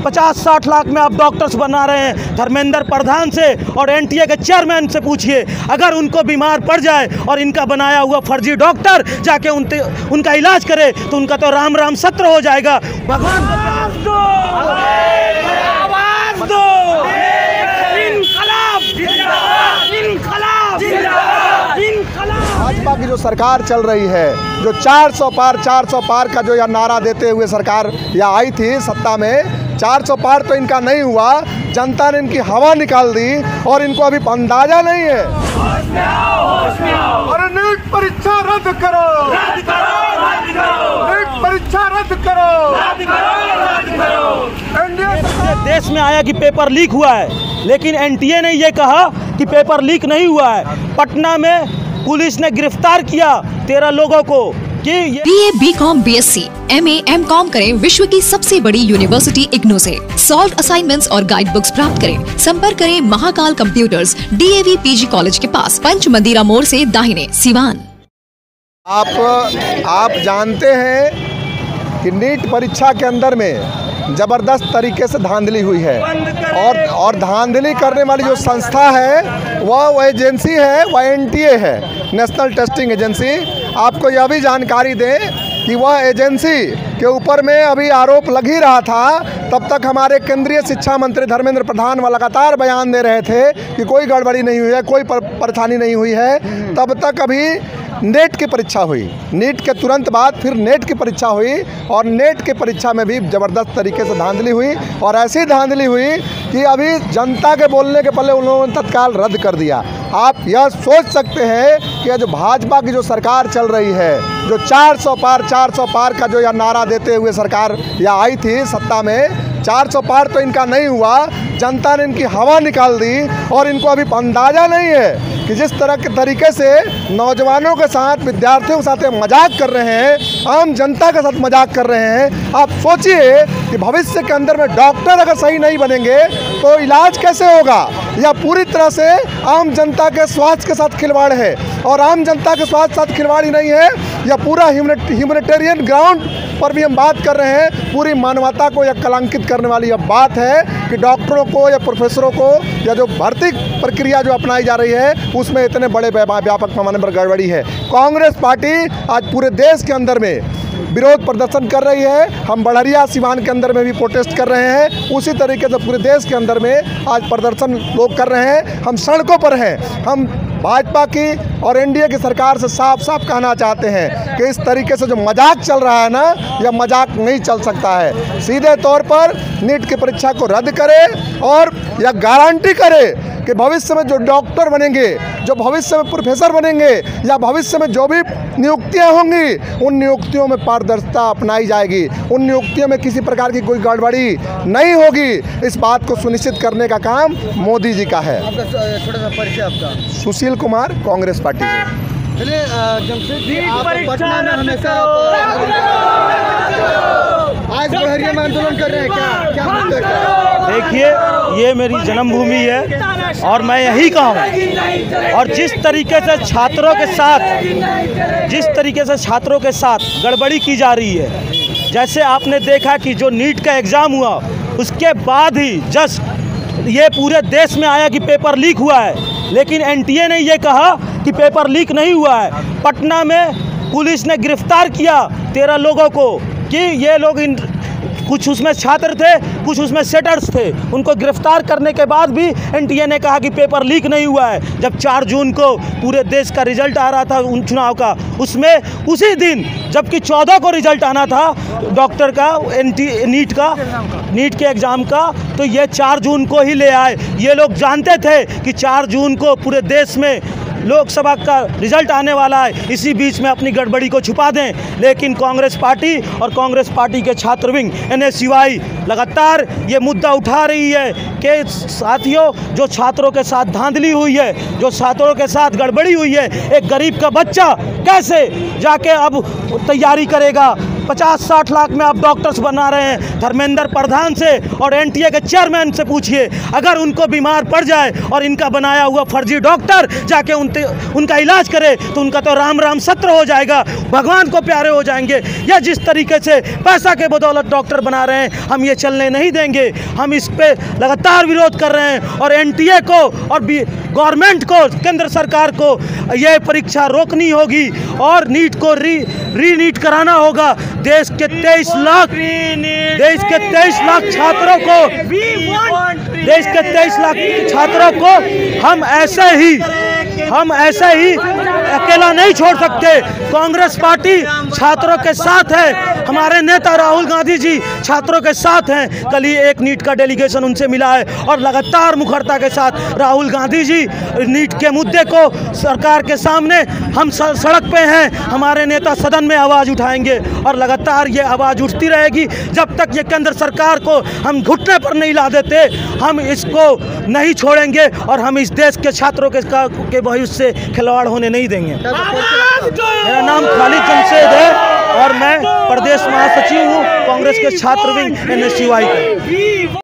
50-60 लाख में आप डॉक्टर्स बना रहे हैं धर्मेंद्र प्रधान से और एनटीए के चेयरमैन से पूछिए। अगर उनको बीमार पड़ जाए और इनका बनाया हुआ फर्जी डॉक्टर जाके उनका इलाज करे तो उनका तो राम राम सत्र हो जाएगा। भगवान भाजपा की जो सरकार चल रही है, जो 400 पार का जो यह नारा देते हुए सरकार यह आई थी सत्ता में, 400 पार तो इनका नहीं हुआ, जनता ने इनकी हवा निकाल दी और इनको अभी अंदाजा नहीं है। अरे नीट परीक्षा रद्द करो, नीट परीक्षा रद्द करो। देश में आया कि पेपर लीक हुआ है, लेकिन एनटीए ने यह कहा कि पेपर लीक नहीं हुआ है। पटना में पुलिस ने गिरफ्तार किया 13 लोगों को कि BA, BCom, BSc, MA, MCom करें विश्व की सबसे बड़ी यूनिवर्सिटी इग्नू से। सॉल्व असाइनमेंट्स और गाइड बुक्स प्राप्त करें। संपर्क करें Mahakal computers, DAV PG college के पास, पंच मंदिरा मोड़ से दाहिने, सिवान। आप जानते हैं कि नीट परीक्षा के अंदर में ज़बरदस्त तरीके से धांधली हुई है और धांधली करने वाली जो संस्था है वह एजेंसी है, वह एनटीए है, नेशनल टेस्टिंग एजेंसी। आपको यह भी जानकारी दें कि वह एजेंसी के ऊपर में अभी आरोप लग ही रहा था, तब तक हमारे केंद्रीय शिक्षा मंत्री धर्मेंद्र प्रधान वह लगातार बयान दे रहे थे कि कोई गड़बड़ी नहीं हुई है, कोई परेशानी नहीं हुई है। तब तक अभी नेट की परीक्षा हुई, नीट के तुरंत बाद फिर नेट की परीक्षा हुई और नेट की परीक्षा में भी ज़बरदस्त तरीके से धांधली हुई और ऐसी धांधली हुई कि अभी जनता के बोलने के पहले उन्होंने तत्काल रद्द कर दिया। आप यह सोच सकते हैं कि जो भाजपा की जो सरकार चल रही है, जो 400 पार का जो यह नारा देते हुए सरकार यह आई थी सत्ता में, 400 पार तो इनका नहीं हुआ, जनता ने इनकी हवा निकाल दी और इनको अभी अंदाजा नहीं है कि जिस तरह के तरीके से नौजवानों के साथ, विद्यार्थियों के साथ मजाक कर रहे हैं, आम जनता के साथ मजाक कर रहे हैं। आप सोचिए कि भविष्य के अंदर में डॉक्टर अगर सही नहीं बनेंगे तो इलाज कैसे होगा। यह पूरी तरह से आम जनता के स्वास्थ्य के साथ खिलवाड़ है और आम जनता के स्वास्थ्य के साथ खिलवाड़ ही नहीं है, यह पूरा ह्यूमैनिटेरियन ग्राउंड पर भी हम बात कर रहे हैं। पूरी मानवता को यह कलंकित करने वाली यह बात है कि डॉक्टरों को या प्रोफेसरों को या जो भर्ती प्रक्रिया जो अपनाई जा रही है उसमें इतने बड़े व्यापक पैमाने पर गड़बड़ी है। कांग्रेस पार्टी आज पूरे देश के अंदर में विरोध प्रदर्शन कर रही है। हम बड़हरिया सिवान के अंदर में भी प्रोटेस्ट कर रहे हैं, उसी तरीके से पूरे देश के अंदर में आज प्रदर्शन लोग कर रहे हैं। हम सड़कों पर हैं। हम भाजपा की और एनडीए की सरकार से साफ साफ कहना चाहते हैं कि इस तरीके से जो मजाक चल रहा है ना, यह मजाक नहीं चल सकता है। सीधे तौर पर नीट की परीक्षा को रद्द करे और यह गारंटी करे कि भविष्य में जो डॉक्टर बनेंगे, जो भविष्य में प्रोफेसर बनेंगे या भविष्य में जो भी नियुक्तियां होंगी, उन नियुक्तियों में पारदर्शिता अपनाई जाएगी, उन नियुक्तियों में किसी प्रकार की कोई गड़बड़ी नहीं होगी। इस बात को सुनिश्चित करने का काम मोदी जी का है। आपका छोटा सा परिचय आपका? सुशील कुमार, कांग्रेस पार्टी से। चलिए जमशेद जी, आप पटना में हमेशा आज बड़हरिया में आंदोलन कर रहे हैं, क्या मुद्दे? देखिए, ये मेरी जन्मभूमि है और मैं यही का हूँ। और जिस तरीके से छात्रों के साथ गड़बड़ी की जा रही है, जैसे आपने देखा कि जो नीट का एग्ज़ाम हुआ उसके बाद ही जस्ट ये पूरे देश में आया कि पेपर लीक हुआ है, लेकिन एनटीए ने यह कहा कि पेपर लीक नहीं हुआ है। पटना में पुलिस ने गिरफ्तार किया 13 लोगों को कि ये लोग कुछ उसमें छात्र थे, कुछ उसमें सेटर्स थे। उनको गिरफ्तार करने के बाद भी एनटीए ने कहा कि पेपर लीक नहीं हुआ है। जब 4 जून को पूरे देश का रिजल्ट आ रहा था उन चुनाव का, उसमें उसी दिन जबकि 14 को रिजल्ट आना था डॉक्टर का, नीट के एग्ज़ाम का, तो ये 4 जून को ही ले आए। ये लोग जानते थे कि 4 जून को पूरे देश में लोकसभा का रिजल्ट आने वाला है, इसी बीच में अपनी गड़बड़ी को छुपा दें। लेकिन कांग्रेस पार्टी और कांग्रेस पार्टी के छात्र विंग NSUI लगातार ये मुद्दा उठा रही है कि साथियों, जो छात्रों के साथ धांधली हुई है, जो छात्रों के साथ गड़बड़ी हुई है, एक गरीब का बच्चा कैसे जाके अब तैयारी करेगा, 50-60 लाख में आप डॉक्टर्स बना रहे हैं। धर्मेंद्र प्रधान से और एनटीए के चेयरमैन से पूछिए, अगर उनको बीमार पड़ जाए और इनका बनाया हुआ फर्जी डॉक्टर जाके उनका इलाज करे तो उनका तो राम राम सत्र हो जाएगा, भगवान को प्यारे हो जाएंगे। या जिस तरीके से पैसा के बदौलत डॉक्टर बना रहे हैं, हम ये चलने नहीं देंगे। हम इस पे लगातार विरोध कर रहे हैं और एनटीए को और गवर्नमेंट को, केंद्र सरकार को ये परीक्षा रोकनी होगी और नीट को रीनीट कराना होगा। देश के 23 लाख छात्रों को हम ऐसे ही अकेला नहीं छोड़ सकते। कांग्रेस पार्टी छात्रों के साथ है, हमारे नेता राहुल गांधी जी छात्रों के साथ हैं। कल ही एक नीट का डेलीगेशन उनसे मिला है और लगातार मुखरता के साथ राहुल गांधी जी नीट के मुद्दे को सरकार के सामने, हम सड़क पे हैं, हमारे नेता सदन में आवाज़ उठाएंगे और लगातार ये आवाज़ उठती रहेगी जब तक ये केंद्र सरकार को हम घुटने पर नहीं ला देते। हम इसको नहीं छोड़ेंगे और हम इस देश के छात्रों के भविष्य से खिलवाड़ होने नहीं देंगे। मेरा नाम खालिद जमशेद है और मैं प्रदेश महासचिव हूँ कांग्रेस के छात्र विंग NSUI का।